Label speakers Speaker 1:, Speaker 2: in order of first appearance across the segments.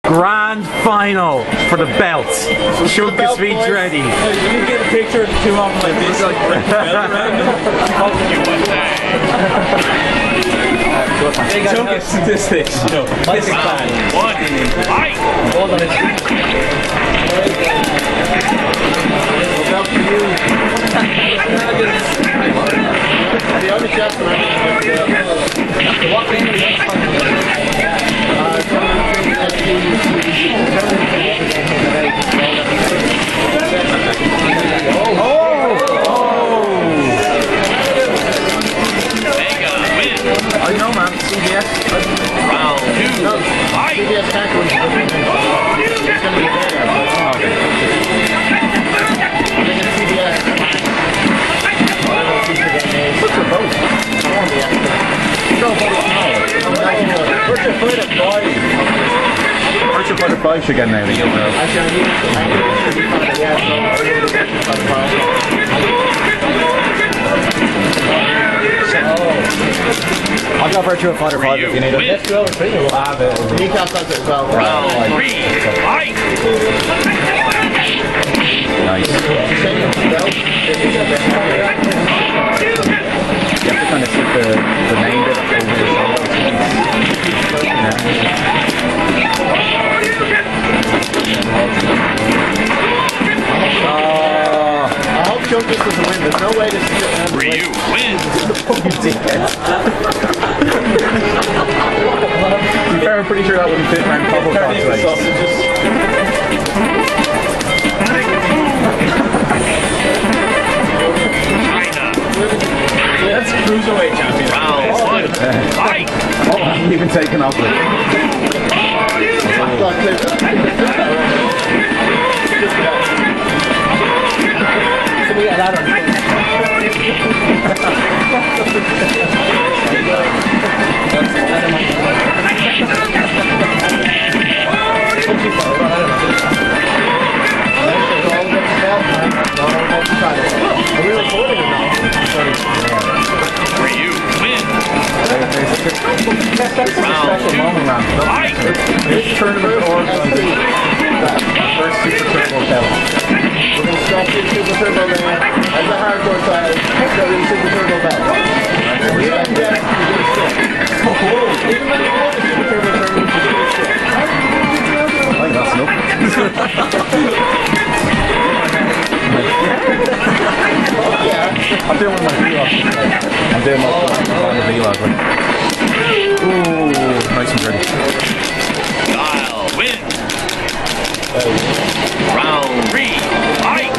Speaker 1: Grand final for the belt. Chunkus v Dreddy.
Speaker 2: You need to get a picture of the two of them like this. Chunkus statistics, you know.
Speaker 3: Round one, fight!
Speaker 4: Hold on, the only chef
Speaker 1: I know, man. CBS.
Speaker 3: Round two, fight!
Speaker 4: CBS tackle is going to be there.
Speaker 1: Virtual Fighter 5 should get an outing.
Speaker 4: I've got Virtual Fighter 5 if you need it. Let's go. He can't touch it as well.
Speaker 3: Round three, fight!
Speaker 1: Nice. You have to kind of slip the name bit over the shoulder.
Speaker 4: I hope Chunkus doesn't win. There's no way to see it.
Speaker 3: Ryu wins!
Speaker 1: To be fair, I'm pretty sure that wouldn't fit around couple
Speaker 2: That's cruiserweight champion.
Speaker 3: Round one, fight!
Speaker 1: Oh, I haven't even taken off it.
Speaker 3: Ryu wins! Round two, fight!
Speaker 1: This tournament or first Super Turbo Battle.
Speaker 4: We're going to start this Super Turbo man as a hardcore side. Let's go to the Super Turbo battle. Even when you won the Super Turbo tournament, you're going to stick.
Speaker 1: I think that's enough. I'm doing one of my vlogs. I'm doing my vlog. Ooh, nice and ready.
Speaker 3: Guile wins! Round three, fight!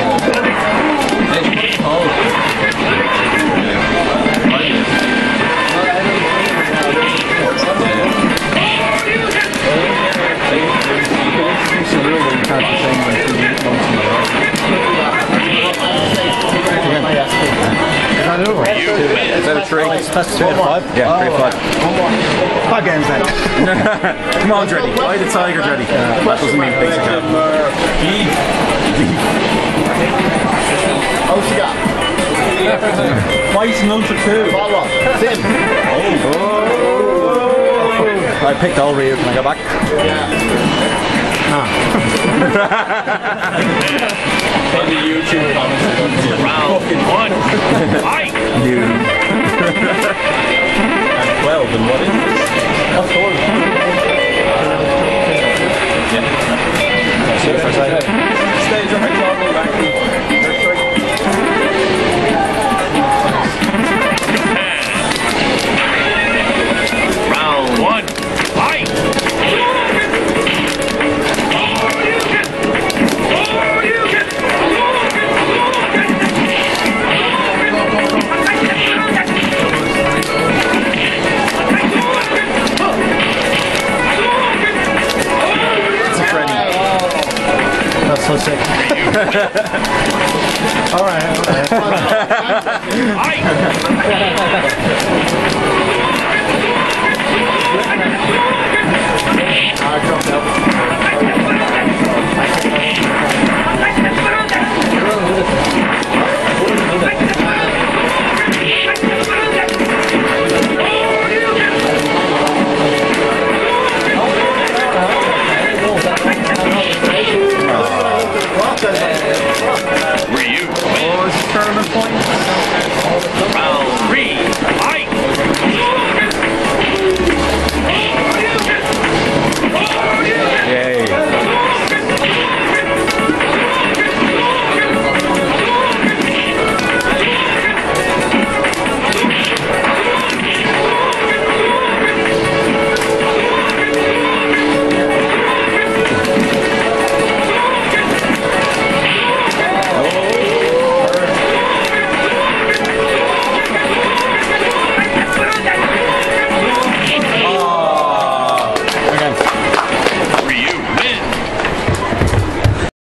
Speaker 1: Is that a tree?
Speaker 4: That's 3 out of 5.
Speaker 1: Yeah, 3 out of 5.
Speaker 4: 5 games then.
Speaker 1: Come on, Dreddy. Why the Tiger, Dreddy? That doesn't mean big cat.
Speaker 4: Oh, she got.
Speaker 2: Vice number two.
Speaker 4: Follow up. Sim.
Speaker 1: Oh. I picked all Ryu. Can I go back?
Speaker 2: On the YouTube comments.
Speaker 3: Round one, fight!
Speaker 1: You.
Speaker 2: And 12, and what is it? What's the order? Stage on my clock, back.
Speaker 3: Round one, fight!
Speaker 4: That's so sick. Alright. I dropped out.